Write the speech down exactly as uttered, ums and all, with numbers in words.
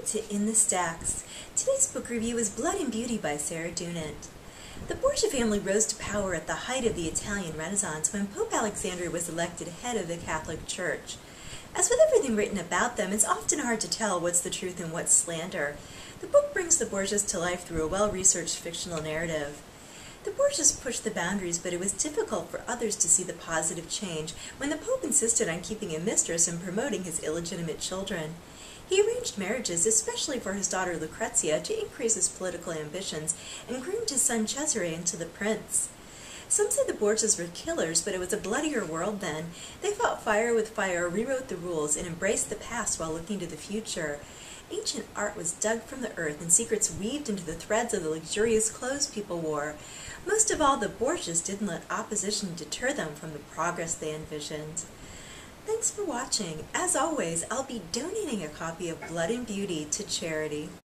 to In the Stacks. Today's book review is Blood and Beauty by Sarah Dunant. The Borgia family rose to power at the height of the Italian Renaissance when Pope Alexander was elected head of the Catholic Church. As with everything written about them, it's often hard to tell what's the truth and what's slander. The book brings the Borgias to life through a well-researched fictional narrative. The Borgias pushed the boundaries, but it was difficult for others to see the positive change when the Pope insisted on keeping a mistress and promoting his illegitimate children. He arranged marriages, especially for his daughter Lucrezia, to increase his political ambitions, and groomed his son Cesare into the prince. Some say the Borgias were killers, but it was a bloodier world then. They fought fire with fire, rewrote the rules, and embraced the past while looking to the future. Ancient art was dug from the earth and secrets weaved into the threads of the luxurious clothes people wore. Most of all, the Borgias didn't let opposition deter them from the progress they envisioned. Thanks for watching. As always, I'll be donating a copy of Blood and Beauty to charity.